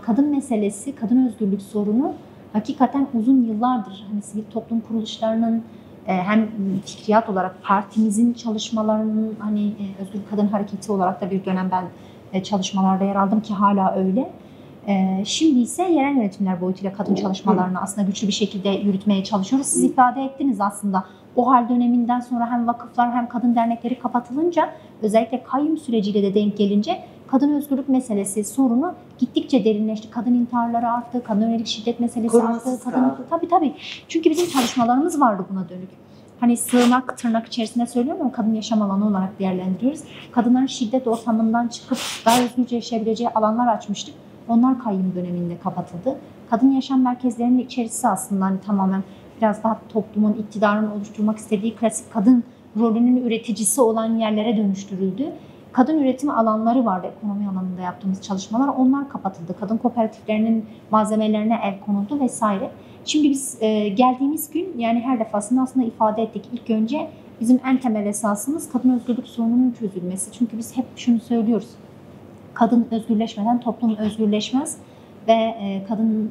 kadın meselesi, kadın özgürlük sorunu hakikaten uzun yıllardır hani sivil toplum kuruluşlarının hem fikriyat olarak partimizin çalışmalarının hani Özgür Kadın Hareketi olarak da bir dönem ben çalışmalarda yer aldım ki hala öyle. Şimdi ise yerel yönetimler boyutuyla kadın çalışmalarını aslında güçlü bir şekilde yürütmeye çalışıyoruz. Siz ifade ettiniz aslında. O hal döneminden sonra hem vakıflar hem kadın dernekleri kapatılınca özellikle kayyum süreciyle de denk gelince kadın özgürlük meselesi sorunu gittikçe derinleşti. Kadın intiharları arttı, kadın yönelik şiddet meselesi arttı. Tabii. Çünkü bizim çalışmalarımız vardı buna dönük. Hani sığınak tırnak içerisinde söylüyorum ama kadın yaşam alanı olarak değerlendiriyoruz. Kadınların şiddet ortamından çıkıp daha özgürce yaşayabileceği alanlar açmıştık. Onlar kayyum döneminde kapatıldı. Kadın yaşam merkezlerinin içerisi aslında hani tamamen biraz daha toplumun, iktidarın oluşturmak istediği klasik kadın rolünün üreticisi olan yerlere dönüştürüldü. Kadın üretim alanları vardı, ekonomi alanında yaptığımız çalışmalar. Onlar kapatıldı. Kadın kooperatiflerinin malzemelerine el konuldu vesaire. Şimdi biz geldiğimiz gün yani her defasında aslında ifade ettik. İlk önce bizim en temel esasımız kadın özgürlük sorununun çözülmesi. Çünkü biz hep şunu söylüyoruz. Kadın özgürleşmeden toplum özgürleşmez ve kadın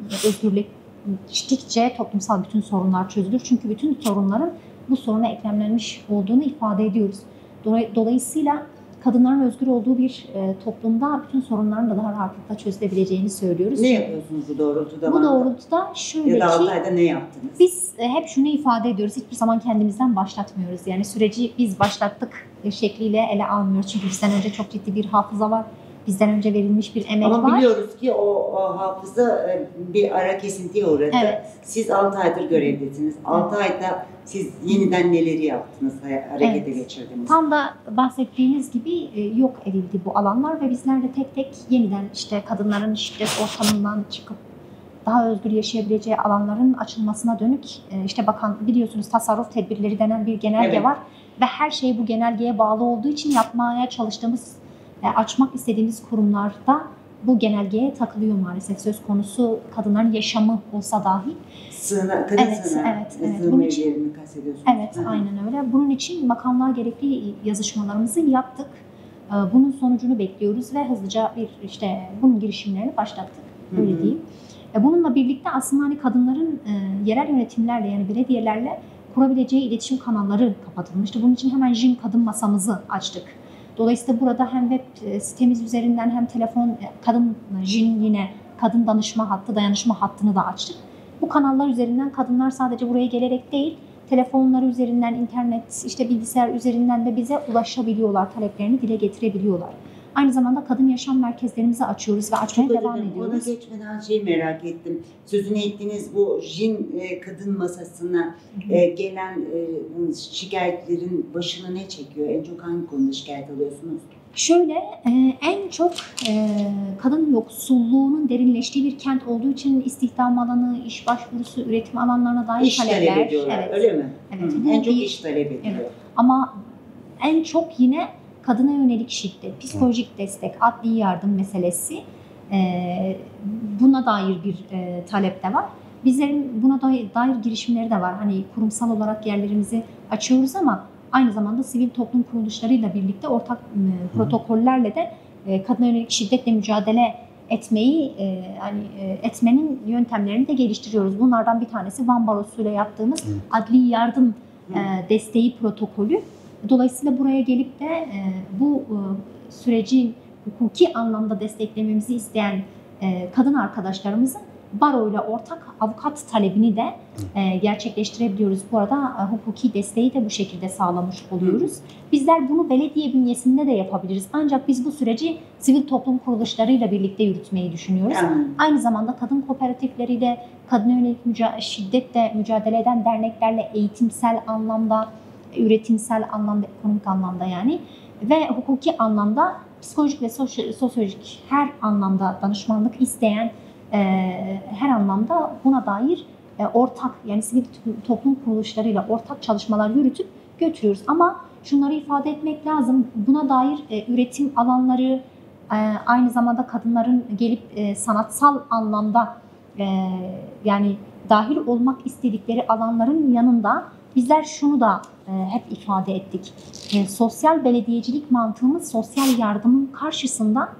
özgürleştikçe toplumsal bütün sorunlar çözülür. Çünkü bütün sorunların bu soruna eklemlenmiş olduğunu ifade ediyoruz. Dolayısıyla kadınların özgür olduğu bir toplumda bütün sorunların da daha rahatlıkla çözülebileceğini söylüyoruz. Ne yapıyorsunuz bu doğrultuda? Bu doğrultuda şöyle ya da ki, Altay'da ne yaptınız? Biz hep şunu ifade ediyoruz, hiçbir zaman kendimizden başlatmıyoruz. Yani süreci biz başlattık şekliyle ele almıyoruz. Çünkü bizden önce çok ciddi bir hafıza var. Bizden önce verilmiş bir emek var. Ama biliyoruz ki o hafıza bir ara kesintiye uğradı. Evet. Siz 6 aydır görevdesiniz. 6 ayda siz yeniden neleri yaptınız, harekete geçirdiniz? Tam da bahsettiğiniz gibi yok edildi bu alanlar ve bizler de tek tek yeniden işte kadınların şiddet ortamından çıkıp daha özgür yaşayabileceği alanların açılmasına dönük işte biliyorsunuz tasarruf tedbirleri denen bir genelge var ve her şey bu genelgeye bağlı olduğu için yapmaya çalıştığımız açmak istediğimiz kurumlarda bu genelgeye takılıyor maalesef. Söz konusu kadınların yaşamı olsa dahi. Kadın Bunun için evlerini kastediyorsunuz. Evet, aynen öyle. Bunun için bakanlığa gerekli yazışmalarımızı yaptık. Bunun sonucunu bekliyoruz ve hızlıca bunun girişimlerini başlattık. Öyle diyeyim. Bununla birlikte aslında hani kadınların yerel yönetimlerle yani belediyelerle kurabileceği iletişim kanalları kapatılmıştı. Bunun için hemen JİN Kadın Masamızı açtık. Dolayısıyla burada hem web sitemiz üzerinden hem telefon kadın JİN yine kadın danışma hattı, dayanışma hattını da açtık. Bu kanallar üzerinden kadınlar sadece buraya gelerek değil, telefonları üzerinden, internet, bilgisayar üzerinden de bize ulaşabiliyorlar, taleplerini dile getirebiliyorlar. Aynı zamanda kadın yaşam merkezlerimizi açıyoruz ve açmaya devam ediyoruz. Ona geçmeden merak ettim. Sözünü ettiğiniz bu JİN Kadın Masası'na gelen şikayetlerin başına ne çekiyor? En çok hangi konuda şikayet alıyorsunuz? Şöyle, en çok kadın yoksulluğunun derinleştiği bir kent olduğu için istihdam alanı, iş başvurusu, üretim alanlarına dair talepler. Talep ediyorlar, öyle mi? Evet. En çok iş talep ediliyor. Evet. Ama en çok yine kadına yönelik şiddet, psikolojik destek, adli yardım meselesi buna dair bir talep de var. Bizlerin buna dair girişimleri de var. Hani kurumsal olarak yerlerimizi açıyoruz ama aynı zamanda sivil toplum kuruluşlarıyla birlikte ortak protokollerle de kadına yönelik şiddetle mücadele etmenin yöntemlerini de geliştiriyoruz. Bunlardan bir tanesi Van Barosu'yla yaptığımız adli yardım desteği protokolü. Dolayısıyla buraya gelip de bu süreci hukuki anlamda desteklememizi isteyen kadın arkadaşlarımızın baroyla ortak avukat talebini de gerçekleştirebiliyoruz. Bu arada hukuki desteği de bu şekilde sağlamış oluyoruz. Bizler bunu belediye bünyesinde de yapabiliriz. Ancak biz bu süreci sivil toplum kuruluşlarıyla birlikte yürütmeyi düşünüyoruz. Aynı zamanda kadın kooperatifleriyle, kadına yönelik şiddetle mücadele eden derneklerle eğitimsel anlamda, üretimsel anlamda, ekonomik anlamda yani ve hukuki anlamda, psikolojik ve sosyolojik her anlamda danışmanlık isteyen her anlamda buna dair ortak yani sivil toplum kuruluşlarıyla ortak çalışmalar yürütüp götürüyoruz. Ama şunları ifade etmek lazım. Buna dair üretim alanları aynı zamanda kadınların gelip sanatsal anlamda yani dahil olmak istedikleri alanların yanında bizler şunu da hep ifade ettik. Sosyal belediyecilik mantığımız sosyal yardımın karşısında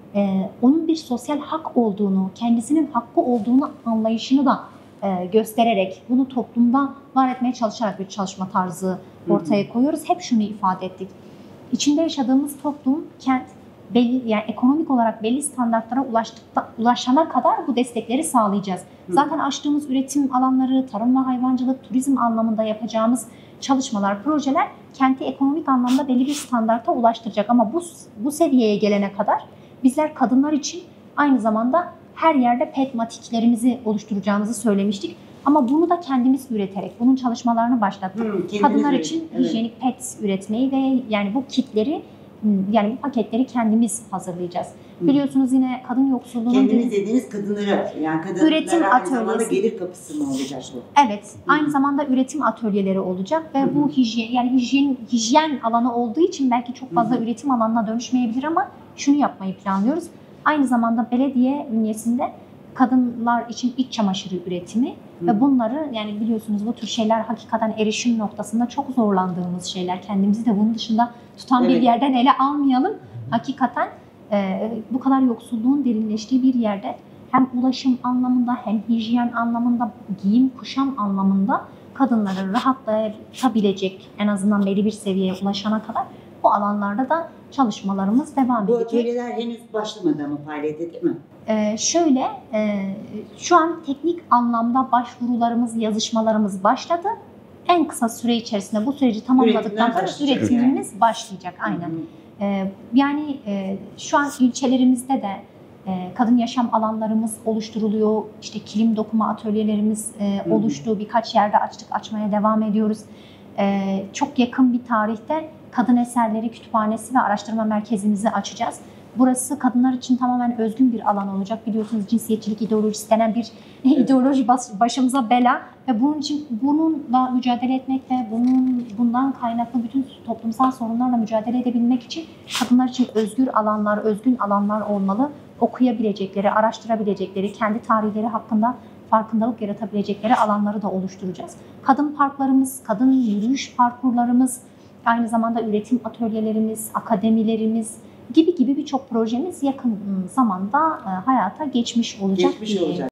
onun bir sosyal hak olduğunu, kendisinin hakkı olduğunu anlayışını da göstererek, bunu toplumda var etmeye çalışarak bir çalışma tarzı ortaya koyuyoruz. Hep şunu ifade ettik. İçinde yaşadığımız toplum, kent, belli, yani ekonomik olarak belli standartlara ulaşana kadar bu destekleri sağlayacağız. Zaten açtığımız üretim alanları, tarım ve hayvancılık, turizm anlamında yapacağımız çalışmalar, projeler kenti ekonomik anlamda belli bir standarta ulaştıracak. Ama bu seviyeye gelene kadar bizler kadınlar için aynı zamanda her yerde pet matiklerimizi oluşturacağımızı söylemiştik. Ama bunu da kendimiz üreterek, bunun çalışmalarını başlattık. Kadınlar için hijyenik pet üretmeyi ve yani bu kitleri, yani bu paketleri kendimiz hazırlayacağız. Biliyorsunuz yine kadın yoksulluğunun... Kendiniz dediğiniz kadınlara, yani kadınlara üretim aynı atölyesi. zamanda gelir kapısı mı olacak bu? Evet, aynı zamanda üretim atölyeleri olacak ve bu hijyen alanı olduğu için belki çok fazla üretim alanına dönüşmeyebilir ama şunu yapmayı planlıyoruz. Aynı zamanda belediye bünyesinde kadınlar için iç çamaşırı üretimi ve bunları, yani biliyorsunuz bu tür şeyler hakikaten erişim noktasında çok zorlandığımız şeyler. Kendimizi de bunun dışında tutan bir yerden ele almayalım. Hakikaten bu kadar yoksulluğun derinleştiği bir yerde hem ulaşım anlamında hem hijyen anlamında, giyim kuşam anlamında kadınları rahatlatabilecek, en azından belli bir seviyeye ulaşana kadar bu alanlarda da çalışmalarımız devam edecek. Bu atölyeler henüz başlamadı ama faaliyete, değil mi? Şu an teknik anlamda başvurularımız, yazışmalarımız başladı. En kısa süre içerisinde bu süreci tamamladıktan sonra üretimimiz başlayacak. Aynen. Yani şu an ilçelerimizde de kadın yaşam alanlarımız oluşturuluyor. İşte kilim dokuma atölyelerimiz oluştu. Birkaç yerde açtık, açmaya devam ediyoruz. Çok yakın bir tarihte Kadın Eserleri Kütüphanesi ve Araştırma Merkezimizi açacağız. Burası kadınlar için tamamen özgün bir alan olacak. Biliyorsunuz cinsiyetçilik ideolojisi denen bir ideoloji başımıza bela ve bunun için bununla mücadele etmek ve bundan kaynaklı bütün toplumsal sorunlarla mücadele edebilmek için kadınlar için özgür alanlar, özgün alanlar olmalı. Okuyabilecekleri, araştırabilecekleri, kendi tarihleri hakkında farkındalık yaratabilecekleri alanları da oluşturacağız. Kadın parklarımız, kadın yürüyüş parkurlarımız, aynı zamanda üretim atölyelerimiz, akademilerimiz gibi birçok projemiz yakın zamanda hayata geçmiş olacak.